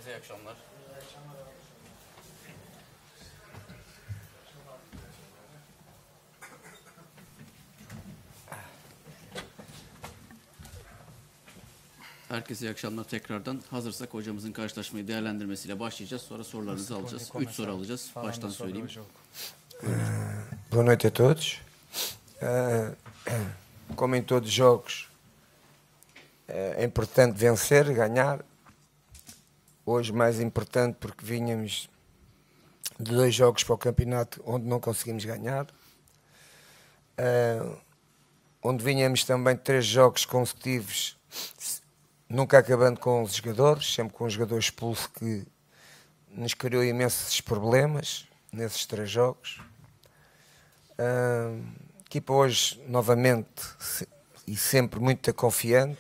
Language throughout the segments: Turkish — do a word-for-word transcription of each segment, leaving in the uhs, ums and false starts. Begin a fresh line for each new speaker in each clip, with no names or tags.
iyi akşamlar. Herkese iyi akşamlar tekrardan. Hazırsak hocamızın karşılaşmayı değerlendirmesiyle başlayacağız. Sonra sorularınızı alacağız. Üç soru alacağız. Baştan söyleyeyim.
Boa noite a todos. Uh, como em todos os jogos, é importante vencer, ganhar. Hoje mais importante porque vínhamos de dois jogos para o campeonato onde não conseguimos ganhar. Uh, onde vínhamos também de três jogos consecutivos, nunca acabando com os jogadores, sempre com um jogador expulso que nos criou imensos problemas nesses três jogos. Uh, a equipa hoje, novamente, se, e sempre muito confiante.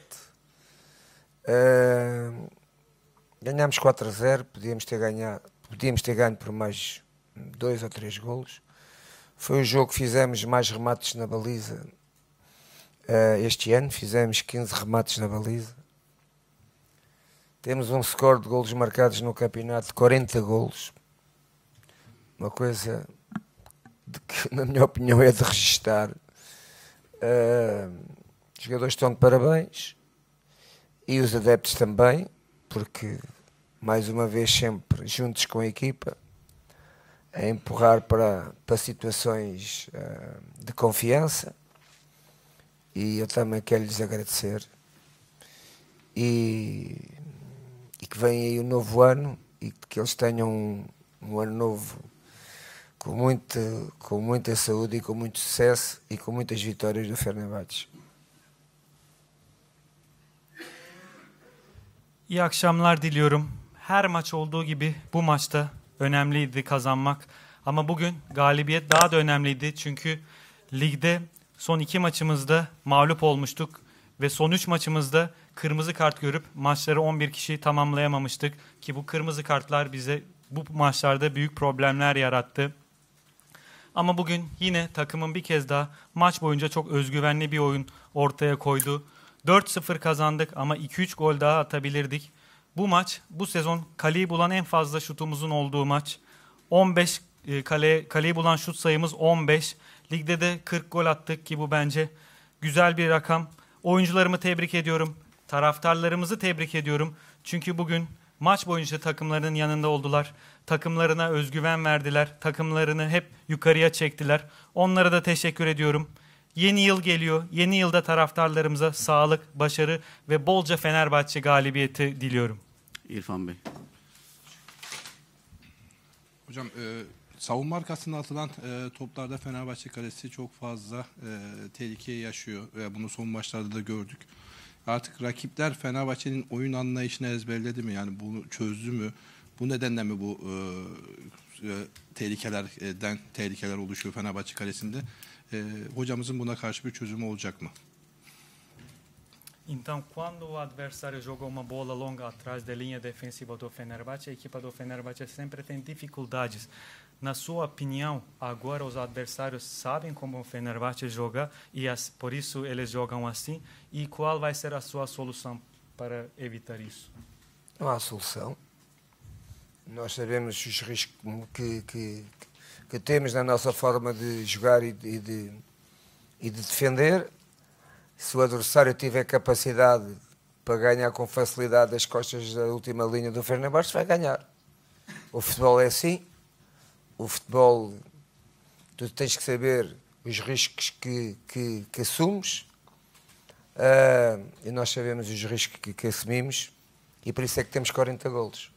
Uh, ganhámos quatro a zero, podíamos ter ganhado, podíamos ter ganho por mais dois ou três golos. Foi o jogo que fizemos mais remates na baliza uh, este ano, fizemos quinze remates na baliza. Temos um score de golos marcados no campeonato de quarenta golos. Uma coisa de que, na minha opinião, é de registar. Uh, os jogadores estão de parabéns e os adeptos também, porque, mais uma vez, sempre juntos com a equipa, a empurrar para, para situações uh, de confiança. E eu também quero lhes agradecer. E, e que venha aí o novo ano e que eles tenham um, um ano novo com muita, com muita saúde e com muito sucesso e com muitas vitórias do Fenerbahçe.
İyi akşamlar diliyorum. Her maç olduğu gibi bu maçta önemliydi kazanmak. Ama bugün galibiyet daha da önemliydi. Çünkü ligde son iki maçımızda mağlup olmuştuk. Ve son üç maçımızda kırmızı kart görüp maçları on bir kişi tamamlayamamıştık. Ki bu kırmızı kartlar bize bu maçlarda büyük problemler yarattı. Ama bugün yine takımın bir kez daha maç boyunca çok özgüvenli bir oyun ortaya koydu. dört sıfır kazandık ama iki üç gol daha atabilirdik. Bu maç bu sezon kaleyi bulan en fazla şutumuzun olduğu maç. on beş kale, kaleyi bulan şut sayımız on beş. Ligde de kırk gol attık ki bu bence güzel bir rakam. Oyuncularımı tebrik ediyorum. Taraftarlarımızı tebrik ediyorum. Çünkü bugün maç boyunca takımlarının yanında oldular. Takımlarına özgüven verdiler. Takımlarını hep yukarıya çektiler. Onlara da teşekkür ediyorum. Yeni yıl geliyor. Yeni yılda taraftarlarımıza sağlık, başarı ve bolca Fenerbahçe galibiyeti diliyorum.
İrfan Bey.
Hocam e, savunma arkasına atılan e, toplarda Fenerbahçe kalesi çok fazla e, tehlike yaşıyor. Ve bunu son maçlarda da gördük. Artık rakipler Fenerbahçe'nin oyun anlayışını ezberledi mi? Yani bunu çözdü mü? Bu nedenle mi bu e, e, tehlikelerden tehlikeler oluşuyor Fenerbahçe kalesinde? E, hocamızın buna karşı bir çözümü olacak mı?
Então, quando o adversário joga uma bola longa atrás da linha defensiva do Fenerbahçe, a equipa do Fenerbahçe sempre tem dificuldades. Na sua opinião, agora os adversários sabem como o Fenerbahçe joga e as, por isso eles jogam assim? E qual vai ser a sua solução para evitar isso?
Não há solução. Nós sabemos os riscos que, que, que temos na nossa forma de jogar e de, de, e de defender. Se o adversário tiver capacidade para ganhar com facilidade as costas da última linha do Fenerbahçe, vai ganhar. O futebol é assim. O futebol, tu tens que saber os riscos que, que, que assumes. Uh, e nós sabemos os riscos que, que assumimos. E por isso é que temos quarenta golos.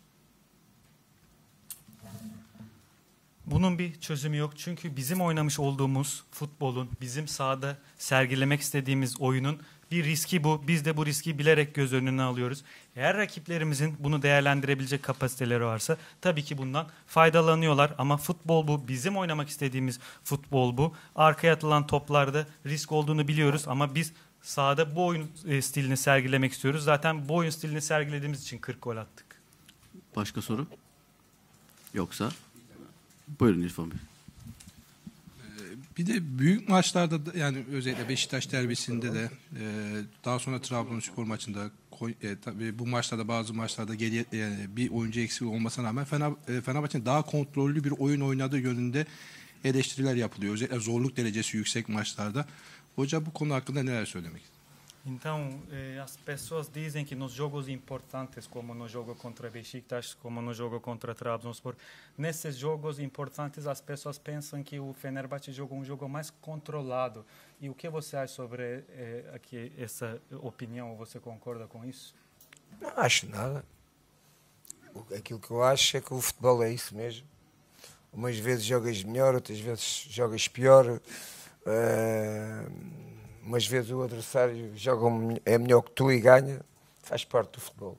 Bunun bir çözümü yok. Çünkü bizim oynamış olduğumuz futbolun, bizim sahada sergilemek istediğimiz oyunun bir riski bu. Biz de bu riski bilerek göz önüne alıyoruz. Eğer rakiplerimizin bunu değerlendirebilecek kapasiteleri varsa tabii ki bundan faydalanıyorlar. Ama futbol bu. Bizim oynamak istediğimiz futbol bu. Arkaya atılan toplarda risk olduğunu biliyoruz ama biz sahada bu oyun stilini sergilemek istiyoruz. Zaten bu oyun stilini sergilediğimiz için kırk gol attık.
Başka soru? Yoksa? Buyurun İrfan Bey.
Bir de büyük maçlarda da, yani özellikle Beşiktaş derbisinde de e, daha sonra Trabzonspor maçında Ko- e, tabii bu maçlarda bazı maçlarda geriye, yani bir oyuncu eksik olmasına rağmen Fener, e, Fenerbahçe'nin daha kontrollü bir oyun oynadığı yönünde eleştiriler yapılıyor. Özellikle zorluk derecesi yüksek maçlarda. Hoca bu konu hakkında neler söylemek ister?
Então, eh, as pessoas dizem que nos jogos importantes, como no jogo contra Beşiktaş, como no jogo contra Trabzonspor, nesses jogos importantes as pessoas pensam que o Fenerbahçe jogou um jogo mais controlado. E o que você acha sobre eh, aqui essa opinião? Ou você concorda com isso?
Não acho nada. O- Aquilo que eu acho é que o futebol é isso mesmo. Umas vezes jogas melhor, outras vezes jogas pior. eh, umas vezes o adversário joga um- é melhor que tu e ganha. Faz parte do futebol.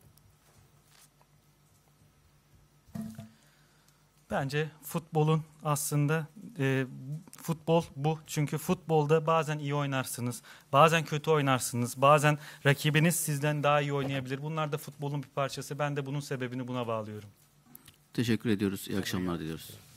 Bence futbolun aslında e, futbol bu. Çünkü futbolda bazen iyi oynarsınız, bazen kötü oynarsınız, bazen rakibiniz sizden daha iyi oynayabilir. Bunlar da futbolun bir parçası. Ben de bunun sebebini buna bağlıyorum.
Teşekkür ediyoruz. İyi akşamlar diliyoruz.